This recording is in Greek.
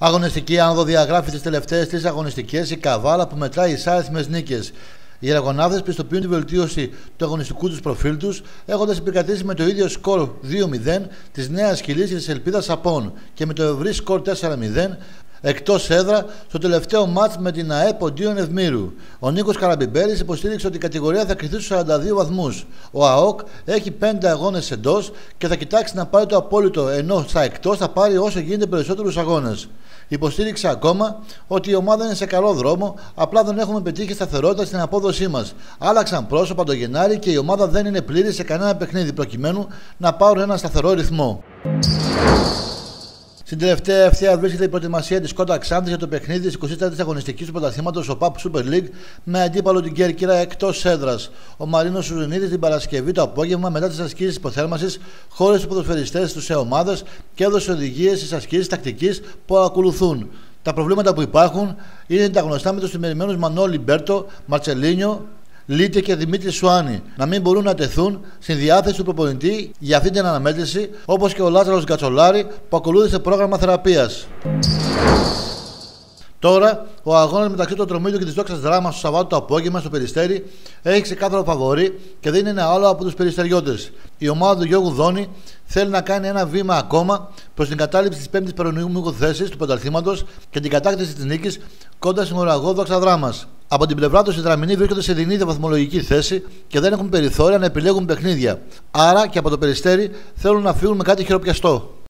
Αγωνιστική άνοδο διαγράφει τις τελευταίες 3 αγωνιστικές η Καβάλα που μετράει εισάριθμες νίκες. Οι Ιεραγωνάδες πιστοποιούν τη βελτίωση του αγωνιστικού τους προφίλ τους, έχοντας επικρατήσει με το ίδιο σκορ 2-0 της Νέας Χιλής και της Ελπίδας Απών και με το ευρύ σκορ 4-0 εκτός έδρα στο τελευταίο μάτς με την ΑΕ Ποντίων Ευμήρου. Ο Νίκος Καραμπιμπέλης υποστήριξε ότι η κατηγορία θα κριθεί στους 42 βαθμούς. Ο ΑΟΚ έχει 5 αγώνες εντός και θα κοιτάξει να πάρει το απόλυτο, ενώ στα εκτός θα πάρει όσο γίνεται περισσότερους αγώνες. Υποστήριξε ακόμα ότι η ομάδα είναι σε καλό δρόμο, απλά δεν έχουμε πετύχει σταθερότητα στην απόδοσή μας. Άλλαξαν πρόσωπα το Γενάρη και η ομάδα δεν είναι πλήρη σε κανένα παιχνίδι προκειμένου να πάρουν ένα σταθερό ρυθμό. Στην τελευταία ευθεία βρίσκεται η προετοιμασία της Σκότα Ξάνθης για το παιχνίδι της 24ης αγωνιστικής του πρωταθλήματος ΟΠΑΠ Super League με αντίπαλο την Κέρκυρα εκτός έδρας. Ο Μαρίνος Σουζουνίδης την Παρασκευή το απόγευμα μετά τις ασκήσεις υποθέρμανσης χώρισε τους ποδοσφαιριστές τους σε ομάδες και έδωσε οδηγίες στις ασκήσεις τακτικής που ακολουθούν. Τα προβλήματα που υπάρχουν είναι τα γνωστά με τους σημερινούς Μανώλη Μπέρτο, Μαρτσελίνιο, Λίτε και Δημήτρη Σουάνη να μην μπορούν να τεθούν στην διάθεση του προπονητή για αυτή την αναμέτρηση, όπως και ο Λάζαρος Γκατσολάρη που ακολούθησε πρόγραμμα θεραπείας. Τώρα, ο αγώνας μεταξύ του Ατρομήτου και της Δόξας Δράμας στο Σαββάτο το απόγευμα στο Περιστέρι έχει ξεκάθαρο φαβορί και δεν είναι άλλο από τους περιστεριώτες. Η ομάδα του Γιώργου Δόνη θέλει να κάνει ένα βήμα ακόμα προς την κατάληψη της 5ης περονομικού θέσης του πρωταθλήματος και την κατάκτηση της νίκης κοντά στην ουραγό Δόξα Δράμας. Από την πλευρά τους οι Δραμηνοί βρίσκονται σε δινή βαθμολογική θέση και δεν έχουν περιθώρια να επιλέγουν παιχνίδια. Άρα και από το Περιστέρι θέλουν να φύγουν με κάτι χειροπιαστό.